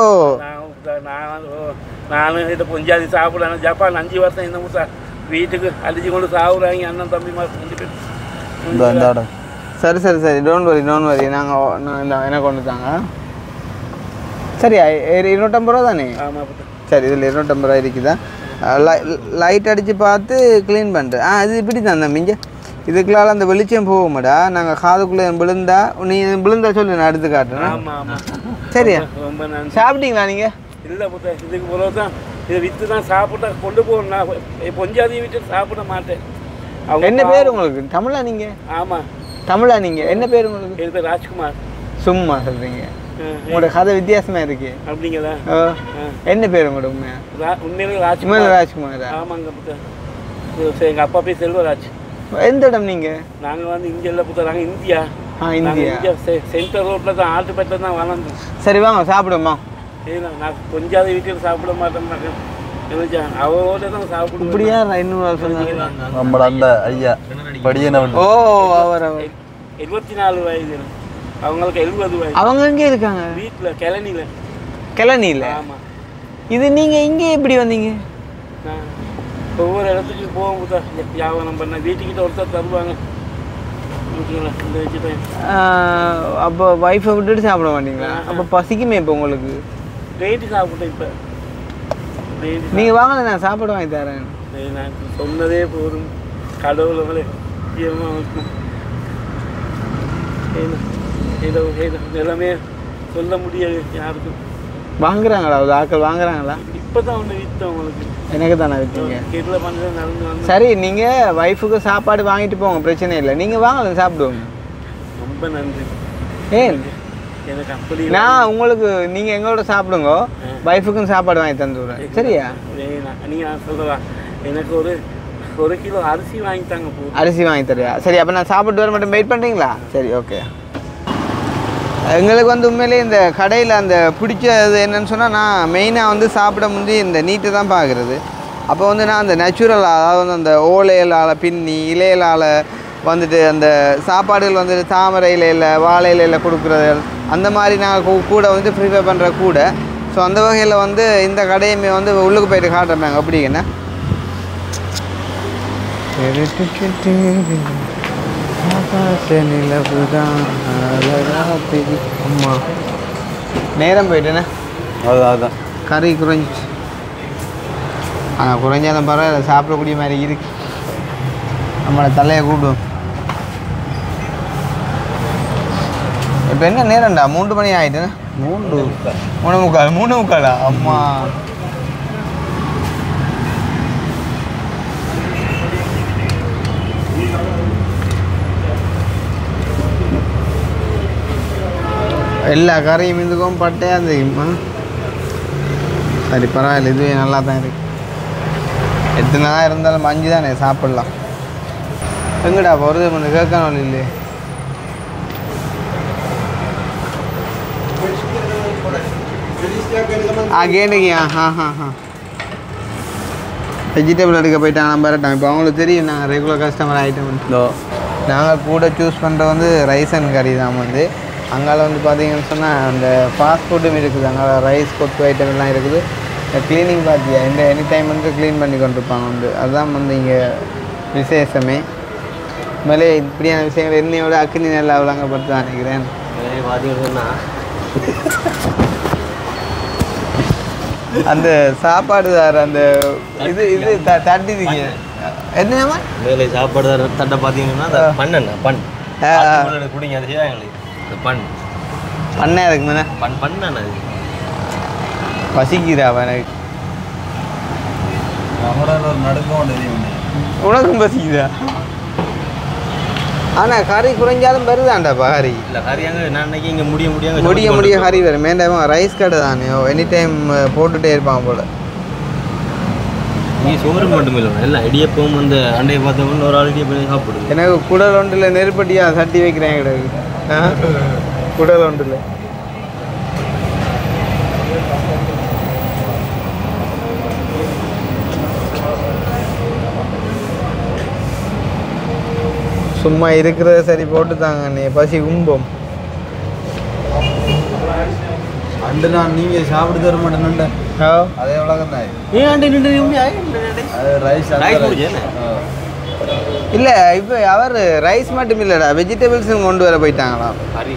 நான் இத பொஞ்சாதி சாப்பிடணும். ஜப்பான் 5 வருஷம் இந்த முசா வீட்டுக்கு அடிச்சு கொண்டு சாவுறாங்க அண்ணன் தம்பி மாதிரி. இந்த சரி சரி சரி டோன்ட் வரி நான் எனக்கு கொண்டு தாங்க. சரி 250 ரூபா தானே? ஆமாம். சரி இதில் 250 ரூபா இருக்குதா? லைட் அடித்து பார்த்து க்ளீன் பண்ணுறேன். இது இப்படி தான் மிஞ்ச இதுக்குள்ளால அந்த வெளிச்சம் போகுமாடா. நாங்கள் காதுக்குள்ளே விழுந்தா நீ விழுந்தா சொல்லி நான் எடுத்து காட்டுறேன். சரியா? ரொம்ப நன்றி. சாப்பிட்டீங்களா நீங்கள்? இல்லை புத்த இதுக்கு போல தான் இதை விற்று தான் சாப்பிட்டா கொண்டு போகணும். நான் பொஞ்சாதி விட்டு சாப்பிட மாட்டேன். என்ன பேர் உங்களுக்கு? தமிழா நீங்கள்? ஆமாம் தமிழா நீங்கள்? என்ன பேர் உங்களுக்கு? என் பேர் ராஜ்குமார். சும்மா சொல்கிறீங்க. உங்களோட கதை வித்தியாசமா இருக்கு. அப்படிங்களா? என்ன பேர் உங்களோட உண்மையா? உண்மையிலே ராஜ்குமார். ராஜ்குமாரா? ஆமாங்க புத்த. எங்கள் அப்பா பேர் செல்வராஜ். எந்த இடம் நீங்கள்? நாங்கள் வந்து இங்கே இல்லை புத்த. நாங்கள் இந்தியா. இந்தியா சென்டர் ரோட்டில் தான் ஆட்டுப்பேட்டில் தான் வளர்ந்தோம். சரி வாங்க சாப்பிடுமா. சரிண்ணா நான் கொஞ்சாத வீட்டில் சாப்பிட மாட்டேன். அவரோட தான் சாப்பிடுவோம். இப்படியா? இன்னொரு சொன்னாங்க நம்மள அந்த ஐயா படியனவன். ஓ அவர் 74 வயது. அவங்களுக்கு 70 வயது. அவங்க எங்கே இருக்காங்க? வீட்டில் கிளனியில். கிளனியில்? ஆமாம். இது நீங்கள் இங்கே எப்படி வந்தீங்க? நான் ஒவ்வொரு இடத்துக்கு போகும்போது வியாபாரம் பண்ண வீட்டுக்கிட்ட ஒருத்தர் தருவாங்க. இந்த வச்சுட்டேன். அப்போ ஒய்ஃபை விட்டுட்டு சாப்பிட மாட்டீங்களா? அப்போ பசிக்குமே இப்போ உங்களுக்கு? டெய்லி சாப்பிட்டேன். இப்போ நீங்கள் வாங்க நான் சாப்பாடு வாங்கி தரேன். நான் சொன்னதே போதும். கடவுளே நிலைமையே சொல்ல முடியாது யாருக்கும். வாங்குறாங்களா அது ஆக்கள் வாங்குறாங்களா? இப்போ தான் ஒன்று விற்றோம் உங்களுக்கு. எனக்கு தானே விற்றீங்க? கேட்டில் பண்ணுறது நடந்து வந்து. சரி நீங்கள் ஒய்ஃபுக்கு சாப்பாடு வாங்கிட்டு போங்க, பிரச்சனை இல்லை. நீங்கள் வாங்கல சாப்பிடுவோங்க. ரொம்ப நன்றி. ஏன் எனக்கு அப்படி நான் உங்களுக்கு நீங்கள் எங்களோட சாப்பிடுங்க, ஒய்ஃபுக்கும் சாப்பாடு வாங்கி தந்துடுறேன். சரியா? நீங்கள் சொல்கிறா எனக்கு ஒரு கிலோ அரிசி வாங்கித்தாங்க. அரிசி வாங்கி தரியா? சரி, அப்போ நான் சாப்பிட்டு வர மட்டும் வெயிட் பண்ணுறீங்களா? சரி, ஓகே. எங்களுக்கு வந்து உண்மையிலே இந்த கடையில் அந்த பிடிச்சது என்னன்னு சொன்னால், நான் மெயினாக வந்து சாப்பிட முந்தி இந்த நீட்டை தான் பார்க்குறது. அப்போ வந்து நான் அந்த நேச்சுரலாக, அதாவது வந்து அந்த ஓலையிலால் பின்னி இலையிலால் வந்துட்டு அந்த சாப்பாடுகள் வந்துட்டு தாமரை இலையில் வாழை இலையில் கொடுக்குறது, அந்த மாதிரி நாங்கள் கூட வந்து ப்ரிஃபர் பண்ணுற கூட. ஸோ அந்த வகையில் வந்து இந்த கடையுமே வந்து உள்ளுக்கு போயிட்டு காட்டுறாங்க. அப்படிங்கண்ணா அம்மா நேரம் போயிட்டேண்ணே. அதான் கறி குறைஞ்சிச்சு. ஆனால் குறைஞ்சாலும் பரவாயில்ல, சாப்பிடக்கூடிய மாதிரி இருக்கு. நம்மளை தலையை கூப்பிடுவோம். இப்போ என்ன நேரம்டா? 3 மணி ஆகிட்டுண்ணே. 3:45 அம்மா. எல்லா கறியும் இதுக்கும் பட்டையாக தெரியுமா? சரி, பரவாயில்ல, இதுவே நல்லா தான் இருக்கு. எத்தனை தான் இருந்தாலும் 5 தானே சாப்பிட்லாம். எங்கடா போகிறது? கொஞ்சம் கேட்கணும் இல்லையே. கேட்டுக்கியா? வெஜிடபிள் எடுக்க போயிட்டாங்க. நம்ம வரட்டோம். இப்போ அவங்களுக்கு தெரியும் நாங்கள் ரெகுலர் கஸ்டமர் ஆகிட்டோம். நாங்கள் கூட சூஸ் பண்ணுற வந்து ரைஸ் அண்ட் கறி தான். வந்து அங்கால வந்து பார்த்தீங்கன்னு சொன்னால் அந்த ஃபாஸ்ட் ஃபுட்டும் இருக்குது. அங்கே ரைஸ் கொத்து ஐட்டம் எல்லாம் இருக்குது. க்ளீனிங் பார்த்தியா? இந்த எனி டைம் வந்து க்ளீன் பண்ணி கொண்டிருப்பாங்க. வந்து அதுதான் வந்து இங்கே விசேஷமே. மேலே இப்படியான விஷயங்கள் என்னையோட அக்னி நல்லா விளங்கப்பட்டு தான் நினைக்கிறேன். அந்த சாப்பாடு தார் அந்த இது தட்டிங்க என்னமா மேலே சாப்பாடு தட்டை பார்த்தீங்கன்னா பண் குடிங்க. அது செய்வாங்களே பண்ண இருக்குண்ணே. பண்ண பசிக்கிறாவா எனக்கு? நடுக்கம் உனக்கும் பசிக்குதா? ஆனால் கறி குறைஞ்சாலும் வருதாண்டாப்பா கறி. இல்லை கறி அங்கே நான் அன்னைக்கு இங்கே முடிய கறி வரும். மேண்டாமா ரைஸ் கடை தானே, எனி டைம் போட்டுகிட்டே இருப்பாங்க போல். நீங்கள் சோறு மட்டும் இல்லை, எல்லாம் இடியப்பவும் அந்த அண்டையை பார்த்தவங்க ஒரு ஆள் இடியப்பம் சாப்பிடுது. எனக்கு குடல் ஒன்றில் நெருப்பட்டியாக சட்டி வைக்கிறேன் கிடக்கு. குடல் ஒன்றில் சும்மா இருக்கிறத சரி போட்டு தாங்க. நீ பசி கும்பம் அண்டு நான் நீங்கள் சாப்பிட்டு தர மாட்டேன்னு அதே உலகம் தான். இல்லை, இப்போ அவர் ரைஸ் மட்டும் இல்லைடா, வெஜிடபிள்ஸும் கொண்டு வர போயிட்டாங்களா?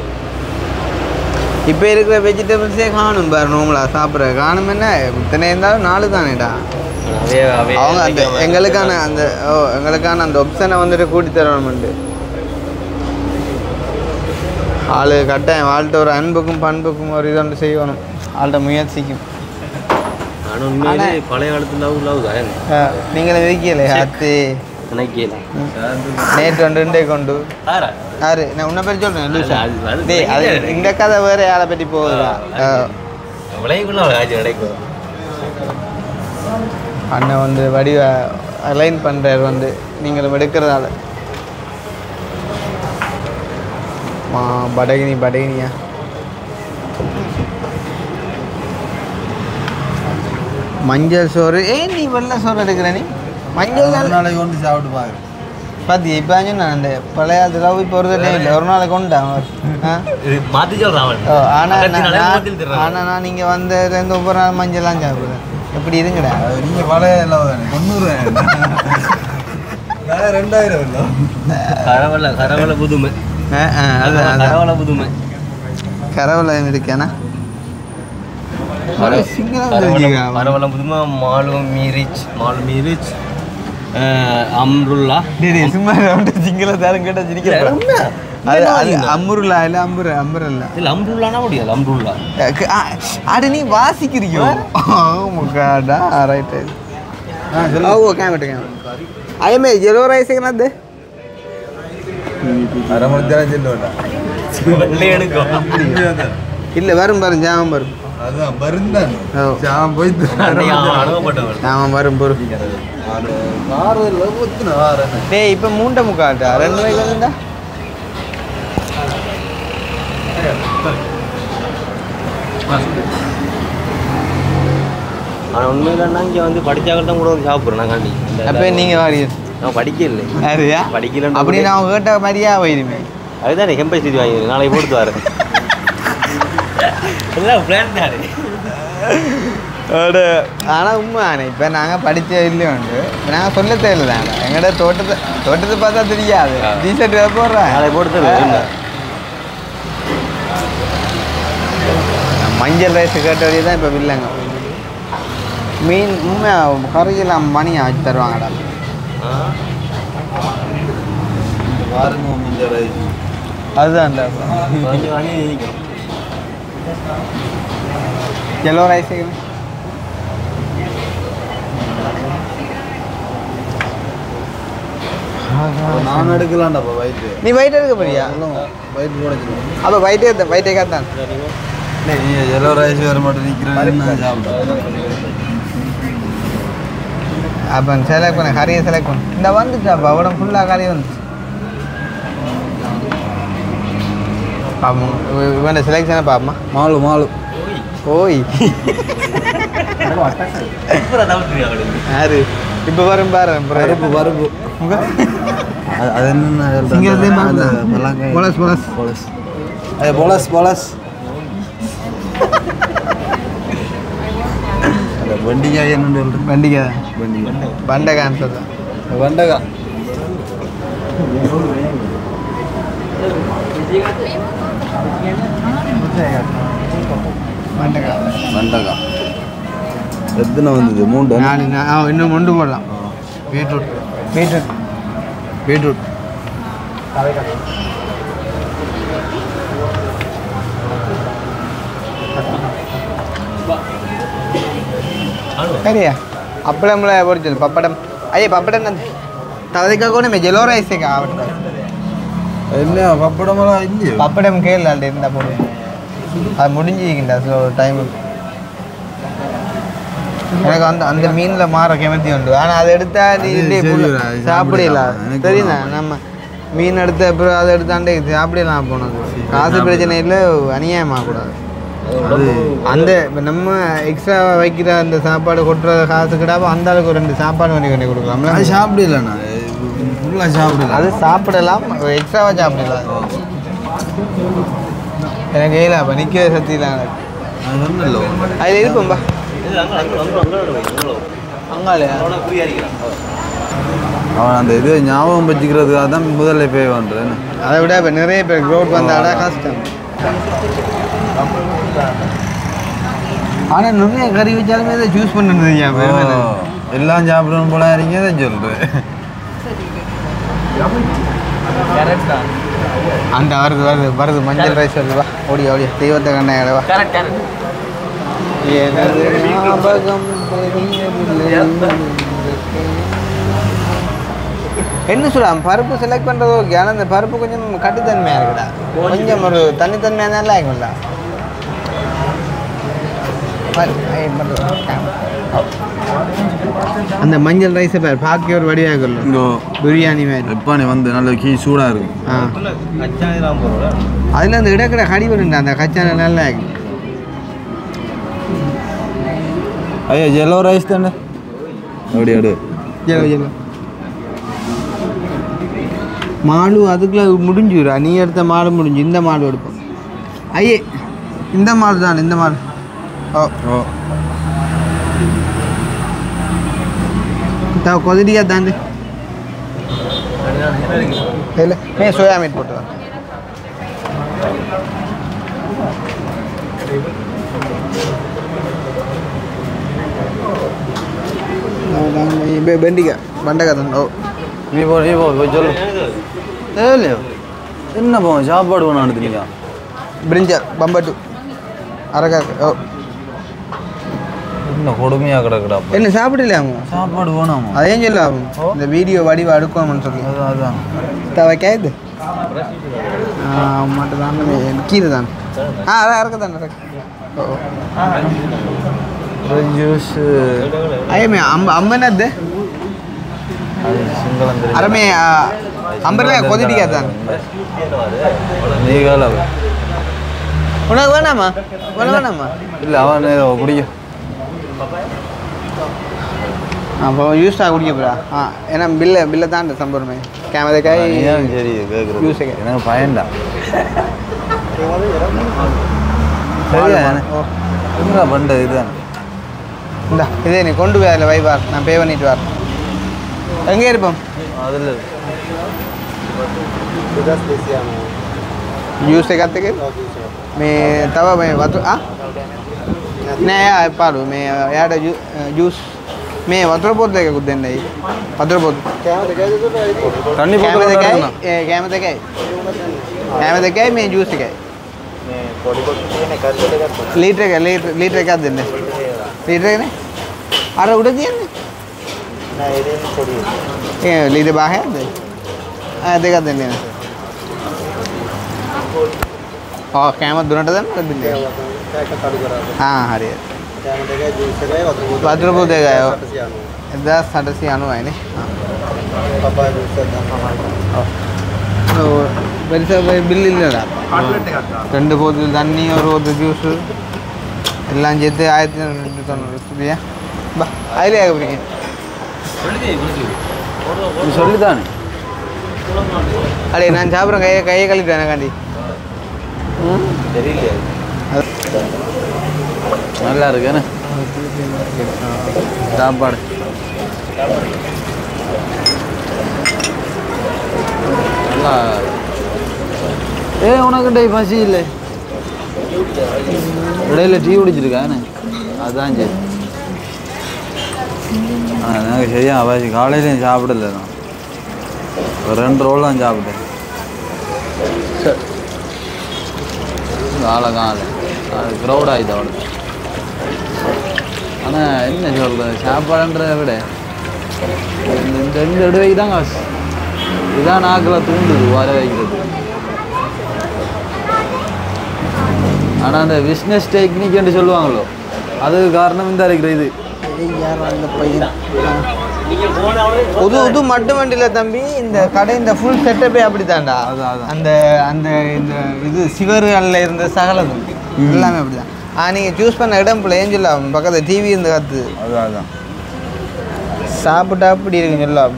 இப்போ இருக்கிற வெஜிடபிள்ஸே காணும் பாரு. நோம்பலா சாப்பிட்ற காணும். என்ன இத்தனை இருந்தாலும் 4 தானேடா. அவங்க அந்த எங்களுக்கான அந்த ஆப்ஷனை வந்துட்டு கூட்டி தரணும்ண்டு. ஆளு கட்டாயம் வாழ்கிட்ட ஒரு அன்புக்கும் பண்புக்கும் ஒரு இது ஒன்று செய்யணும். ஆள்கிட்ட முயற்சிக்கும். பழைய காலத்தில் நீங்களும் இருக்கீங்களே அத்து நேற்று ஒன்று கொண்டு யாரு நான் உன்னை பேர் சொல்றேன். இந்த கதை வேற யாரை பற்றி போகுதா? அண்ணன் வந்து வடிவ அலைன் பண்ணுறார் வந்து நீங்களும் எடுக்கிறதால. படகினியா மஞ்சள் சோறு. நீ வெள்ளை சோறு எடுக்கிற? நீ மஞ்சள் நாளைக்கு கொண்டு சாப்பிட்டு பாரு. பார்த்தி இப்போ நான் அந்த பழைய அதில் இப்போ ஒரு இல்லை, ஒரு நாளைக்கு கொண்டான் மாற்றி சொல்கிறான். ஆனால் நான் நீங்கள் வந்ததுலேருந்து ஒவ்வொரு நாள் மஞ்சள்லாம் சாப்பிடுவேன். எப்படி இருங்கடா? நீங்கள் பழைய எல்லாம் 90 2000 இல்லை. கரவலை புதுமை. கரவலை புதுமை கரவலை இருக்கேண்ணா. கரவலை புதுமை மாலு மீரிச் அம்ருல்லா. சும்மா சிங்கள தேரம் கேட்டால் சிரிக்கிறேன். அது அம்புருலா இல்லை அம்புரல்ல இல்லை அம்புருலானா முடியாது அம்புருலா அடு நீ வாசிக்கிறியோ முக்காடா ரைட்டு ஓ கேமட்டு ஐயமே எல்லோ ரைஸ் என்னது அரை மணி நேரம் செல்லுவேன்டா இல்லை வரும் பாருங்க ஜாமம் வரும் அதுதான் மருந்தான் ஓ ஜாம் போயிட்டு அனுபவப்பட்டவன் ஜாமம் வரும் பொறு டேய் இப்போ 3:45 2 ரூபாய்க்கு வந்துடா ஆனால் உண்மையிலன்னா இங்கே வந்து படித்தாக்கட்டும் கூட வந்து சாப்பிட்றேன் நான் காண்டி அப்போ நீங்கள் வாரியர் நான் படிக்கல யாருயா படிக்கலன்னு அப்படி நான் கேட்ட மாதிரியா போயிருமே அதுதான் கெம்பை செய்தி வாங்கிடுறேன் நாளைக்கு போட்டு வரேன் எல்லாம் பிளான் தானே ஆனால் உண்மை ஆனே இப்போ நாங்கள் படித்த இல்லையும் உண்டு இப்போ நாங்கள் சொல்ல தேவையில்லை எங்கள்கிட்ட தோட்டத்தை பார்த்தா தெரியாது டிஷர்ட் போடுறேன் நாளைக்கு போட்டு இல்லை மஞ்சள் ரைஸ் கேட்ட வழியே தான் இப்போ வில்லைங்க மீன் உண்மையாக கறியெல்லாம் மணியாக வச்சு தருவாங்கடா பாருங்க மஞ்சள் ரைஸ் அதுதான்டா கொஞ்சம் வாங்கி நிற்கும் எல்லோ ரைஸ் நான் எடுக்கலாம்டாப்பா வயிற்று நீ வயிட்டு எடுக்க போறியா வயிற்று உடைச்சிருவோம் அப்போ வயிட்டே காத்தான் நீ எல்லோ ரைஸ் வேறு மட்டும் நிற்கிறேன் நான் சாப்பிட்டேன் அப்போ செலக்ட் பண்ண கறியை செலக்ட் பண்ண இந்த வந்துட்டாப்பா உடம்பு ஃபுல்லாக கறி வந்துச்சு பாப்போம் இவன் செலெக்ஷனை பாப்போமா மாலு ஓய் யாரு இப்போ வரும் பாரு பருப்பு அது என்ன பொலஸ் வெண்டிக்காய் என்ன வண்டிக்காய் பண்டகான்னு சொல்கிறேன் வெண்டைக்காய் வெண்டைக்காய் எத்தனை வந்தது 3 இன்னும் 3 போடலாம் பீட்ரூட் சரியா அப்பளம்ல பொரிச்சது பப்படம் பப்படம் தவதைக்காக கூட ஜெலோ ரைஸேக்கா என்ன பப்படமெல்லாம் இல்லையோ பப்படம் கேள்வி இருந்தால் போடுவேன் அது முடிஞ்சிக்கிண்டா ஒரு டைம் எனக்கு அந்த மீனில் மாற கெமத்தி உண்டு ஆனால் அதை எடுத்தா நீ சாப்பிடலாம் சரிண்ணா நம்ம மீன் எடுத்த அப்புறம் அதை எடுத்தாண்டே சாப்பிடலாம் போனது காசு பிரச்சனை இல்லை அநியாயமாகக்கூடாது அந்த இப்போ நம்ம எக்ஸ்ட்ரா வைக்கிற அந்த சாப்பாடு கொட்டுற காசு கிடாப்போ அந்த அளவுக்கு 2 சாப்பாடு பண்ணி கொடுக்கலாம்ல அது சாப்பிடலண்ணா ஃபுல்லாக சாப்பிடலாம் அது சாப்பிடலாம் எக்ஸ்ட்ராவாக சாப்பிடலாம் எனக்கு ஏலாப்பா நிற்க சத்திலாம் அது ஒன்றும் அதில் இருக்கும்பா அங்காலையா அவன் அந்த இது ஞாபகம் வச்சுக்கிறதுக்காக தான் முதல்ல பே பண்ணுறேன் அதை விட இப்போ நிறைய பேர் க்ரௌட் வந்தாடா கஷ்டம் ஆனால் நிறைய கறி வச்சாலுமே இதை சூஸ் பண்ணுறது எல்லாம் சாப்பிடணும் போல இருக்கீங்க தான் சொல்கிறேன் அந்த வருது மஞ்சள் ரைஸ் வருதுவா ஓடியா தெய்வத்தை கண்ணையாடவா எனது ஞாபகம் என்ன சொல்லலாம் பருப்பு செலக்ட் பண்ணுறது ஓகே ஆனால் அந்த பருப்பு கொஞ்சம் கட்டுத்தன்மையாக இருக்குடா கொஞ்சம் ஒரு தனித்தன்மையாக தான் இருக்கும்ல அந்த மஞ்சள் ரைஸை பேர் பார்க்க ஒரு வடிவாக இருக்குல்ல பிரியாணி மாதிரி வெப்பானி வந்து நல்ல சூடாக இருக்கும் அதில் அந்த இடக்கிற கடி வருங்க அந்த கச்சான நல்லா இருக்கு ஐயா ஜெல்லோ ரைஸ் தானே அப்படி ஜெல்லோ மாடு அதுக்குள்ள முடிஞ்சுரா நீ எடுத்த மாடு முடிஞ்சு இந்த மாடு எடுப்போம் ஐயே இந்த மாடு தான் இந்த மாடு ஓ கொதிரியா தாண்டு இல்லை சோயா மீட் போட்டு வரேன் பெண்டிக்காய் பண்டக்காய் தான் ஓ நீ போ சொல்லு இல்லையோ என்னப்பா சாப்பாடு வேணும் எடுத்துனீங்க பிரிஞ்சால் பம்பட்டு அரக்காக்கு ஓ என்ன கொடுமையாக கிடக்குடா என்ன சாப்பிடலையா அவங்க சாப்பாடு வேணாமா அதையும் சொல்லாம் இந்த வீடியோ வடிவ அடுக்கணும்னு சொல்லி அதான் வைக்காது மட்டும் தான் கீரை தான் அதான் இறக்க தானே ஜூஸ் ஐயமே அம்மனது அரமே அம்பர்ல கொதிட்டிக்காதான் நீகால உனக்கு வேணாமா வேணாமா இல்லை அவன் குடிக்கும் அப்போ யூஸ்டாக குடிக்கப்படா ஏன்னா பில்லை தான் சம்பவமே கேமரக்காய் சரி கேட்குறது யூஸ் எனக்கு பயன்டா சரியா என்ன பண்ணுற இதுதான் இந்தா இதே நீ கொண்டு போய் அதில் வைப்பார் நான் பே பண்ணிட்டு வரேன் எங்கே இருப்போம் அதில் जूस से खाते के मैं तवा मैं वतु नहीं यार पालू मैं यार जूस मैं वतुर पोत देगा कुछ दिन नहीं वतुर पोत தண்ணி क्या போட்டு में देखा मैं जूस का लीटर का दिन लीटर ने अरे उड़ दिया ने लीटर बाहर देखा दिन कैमरा दुनटदा हाँ हरी भद्रपुर देगा 10 अनु है बिल ரெண்டு போத்தல் தண்ணி ஒரு ஜூஸ் எல்லாம் சேர்த்து 1290 பா அதிலே ஆகப்படுங்க சொல்லித்தானே அடே நான் சாப்பிட்றேன் கையை கழுவிட்டேன் எனக்காண்டி தெரியலையா நல்லா இருக்குண்ணே சாப்பாடு நல்லா உனக்கிட்ட பசி இல்லை இடையில டீ குடிச்சிருக்கானே அதுதான் சரி எனக்கு சரியா பசி காலையிலையும் சாப்பிடல நான் ஒரு 2 ரோல் தான் சாப்பிட்டேன் காலை அது க்ரௌட் ஆகிது அவ்வளோ ஆனால் என்ன சொல்கிறது சாப்பாடுன்றதை விட இந்த 2 தடவைக்கு தான் காசு இதுதான் நாக்கில் தூண்டுது வர வைக்கிறது ஆனால் அந்த பிஸ்னஸ் டெக்னிக்னு சொல்லுவாங்களோ அதுக்கு காரணம் இந்த இருக்கிற இது யார் அந்த பையன் இது மட்டும் வண்டியில் தம்பி இந்த கடை இந்த ஃபுல் செட்டப்பே அப்படித்தான்டா அந்த அந்த இந்த இது சிவர்களில் இருந்த சகலதும் எல்லாமே அப்படிதான் நீங்கள் சூஸ் பண்ண இடம் போல ஏன் சொல்லலாம் பக்கத்தில் டிவி இருந்து காத்து அதான் சாப்பிட்டா அப்படி இருக்குன்னு சொல்லலாம்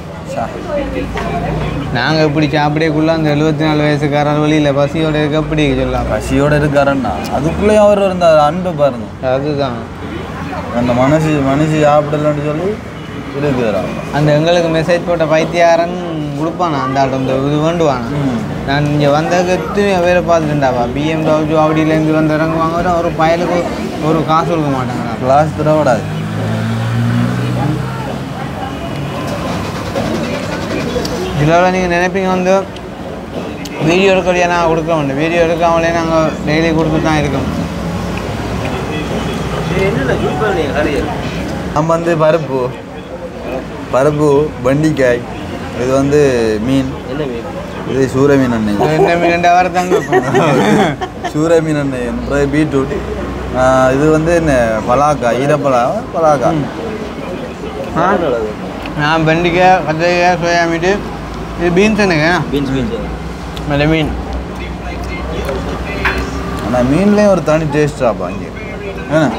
நாங்கள் இப்படி சாப்பிடக்குள்ள அந்த 74 வயசுக்காரர் வழியில் பசியோட இருக்க அப்படி சொல்லலாம் பசியோடு இருக்காரண்ணா அதுக்குள்ளேயும் அவர் இருந்த அன்பை பாருங்க அதுதான் அந்த மனுஷி சாப்பிடலன்னு சொல்லி இருக்குதுடா அந்த எங்களுக்கு மெசேஜ் போட்ட பைத்தியாரன் கொடுப்பானா அந்த ஆட்டம் இந்த இது வேண்டுவானா நான் இங்கே வந்ததுக்கு எத்தனை பேரை பார்த்துட்டுண்டாப்பா BMW அப்படியிலேருந்து வந்து இறங்குவாங்க ஒரு பயலுக்கு ஒரு காசு கொடுக்க மாட்டாங்க கிளாஸ் தரவிடாது இதில் நீங்கள் நினைப்பீங்க வந்து வீடியோ எடுக்கலையா நாங்கள் கொடுக்க மாட்டோம் வீடியோ எடுக்காமலே நாங்கள் டெய்லி கொடுத்து தான் இருக்கோம் நம்ம வந்து பருப்பு வண்டிக்காய் இது வந்து மீன் இது சூற மீன் எண்ணெய் என்ன மீன் வர தாங்க சூற மீன் எண்ணெய் அப்புறம் பீட்ரூட் இது வந்து என்ன பலாக்கா பலாக்கா நான் வெண்டிக்காய் கத்திரிக்காய் சோயா மீட்டு இது பீன்ஸ் என்னங்க மேலே மீன் ஆனால் மீன்லேயும் ஒரு தனி டேஸ்டாப்பா இங்கே ஏன்னா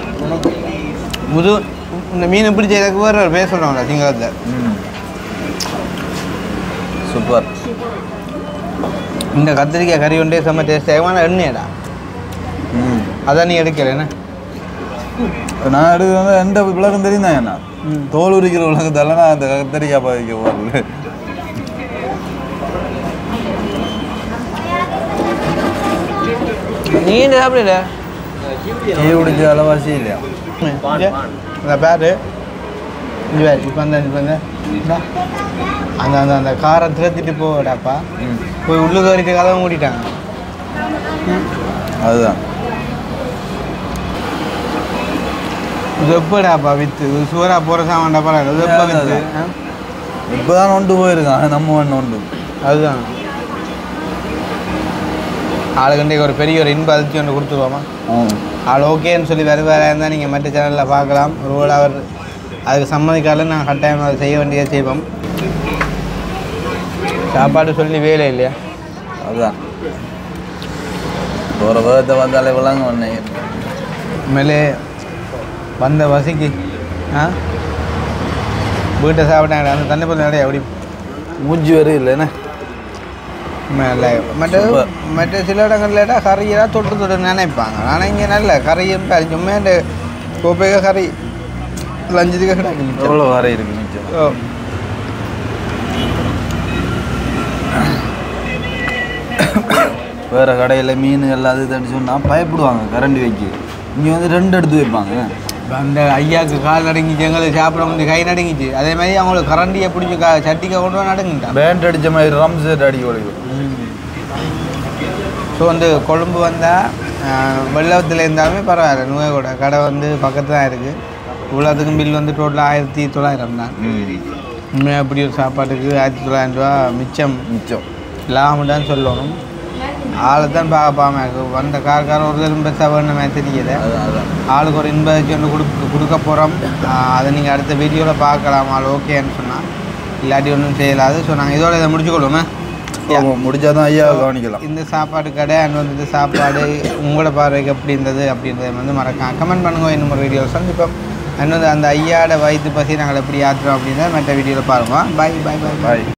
இந்த மீன் எப்படி செய்யறதுக்கு வேறு ஒரு பேர் சொல்கிறாங்க சிங்களத்தில் சூப்பர் இந்த கத்திரிக்காய் கறி ஒன்றே செம்ம டேஸ்ட் ஆகமான எண்ணெயடா அதான் நீ எடுக்கல என்ன நான் எடுக்கிறது எந்த உலகம் தெரியும் தான் என்ன தோல் உரிக்கிற உலகத்தால நான் அந்த கத்திரிக்காய் பாதிக்க போகல நீ என்ன சாப்பிடல டீ குடிச்ச அளவாசி இல்லையா இந்த பேரு இப்போ அந்த அந்த அந்த அந்த காரை திறத்திட்டு போடாப்பா போய் உள்ளுக்கு வரைக்கும் கதவை மூடிட்டாங்க. அதுதான் இது எப்படாப்பா வித்து சுவரா போகிற சாமான்டாப்பா இது எப்போ வித்து? இப்போ தான் ஒன்று போயிருக்கான் நம்ம ஒன்று ஒன்று. அதுதான் ஆளுகண்டைக்கு ஒரு பெரிய ஒரு இன்ப அதிர்ச்சி ஒன்று கொடுத்துருவோமா? ஆள் ஓகேன்னு சொல்லி வேறு இருந்தால் நீங்கள் மற்ற சேனலில் பார்க்கலாம். ஒரு அவர் அதுக்கு சம்மதிக்கால நான் கட்டாயம் அதை செய்ய வேண்டியதை செய்வோம். சாப்பாடு சொல்லி வேலை இல்லையா? அதுதான் ஒரு வேகத்தை வந்தாலே விளாங்க ஒன்று மேலே வந்த வசிக்கு வீட்டை சாப்பிட்டாங்க அந்த தண்ணி பக்கம் நிறைய அப்படி மூஞ்சி வரும் இல்லைண்ணே. மற்ற சில இடங்கள்ல கறியெல்லாம் தொட்டு நினைப்பாங்க. ஆனால் இங்கே நல்ல கறியும் சும்மா இந்த கோப்பைக்கு கறி லஞ்சத்துக்கு கிடக்கு. எவ்வளோ கறி இருக்கு மிச்சம். வேறு கடையில் மீன் எல்லாம் அது தண்ணி சொன்னால் பயப்படுவாங்க கரண்டி வைக்க. இங்கே வந்து 2 எடுத்து வைப்பாங்க. அந்த ஐயாவுக்கு கால் நடுங்கிச்சு, எங்களுக்கு சாப்பிட வந்து கை நடுங்கிச்சு. அதே மாதிரி அவங்களுக்கு கரண்டியை பிடிச்சி சட்டிக்கை கொண்டு வந்து நடுங்கிட்டான். பேண்ட் அடித்த மாதிரி ரம் செட் அடிக்க ஒழிக்கும். ஸோ வந்து கொழும்பு வந்தால் வெள்ளத்தில் இருந்தாலுமே பரவாயில்ல. நுகையோட கடை வந்து பக்கத்து தான் இருக்குது. இவ்வளோத்துக்கும் பில் வந்து டோட்டலாக 1900 தான். உண்மையாக அப்படி ஒரு சாப்பாட்டுக்கு 1900 ரூபா மிச்சம் லாபம் தான் சொல்லணும். ஆளை தான் பார்ப்பாம வந்த காரக்கார ஒரு பெருசாக வேணுமே தெரியல. ஆளுக்கு ஒரு இன்பம் ஒன்று கொடுக்க போகிறோம். அதை நீங்கள் அடுத்த வீடியோவில் பார்க்கலாம். ஆள் ஓகேன்னு சொன்னால் இல்லாட்டி ஒன்றும் செய்யலாது. ஸோ நாங்கள் இதோட இதை முடிச்சுக்கொள்வோமே. முடிஞ்சாதான் ஐயா கவனிக்கலாம். இந்த சாப்பாடு கடை அண்ட் வந்துட்டு சாப்பாடு உங்களோட பார்வைக்கு எப்படி இருந்தது அப்படின்றத வந்து மறக்காம கமெண்ட் பண்ணுங்க. இன்னும் ஒரு வீடியோவில் சந்திப்போம். அண்ட் வந்து அந்த ஐயாவோட வயிற்று பசி நாங்கள் எப்படி ஆற்றுறோம் அப்படின்றத மற்ற வீடியோவில் பாருங்க. பாய் பாய் பாய் பாய்.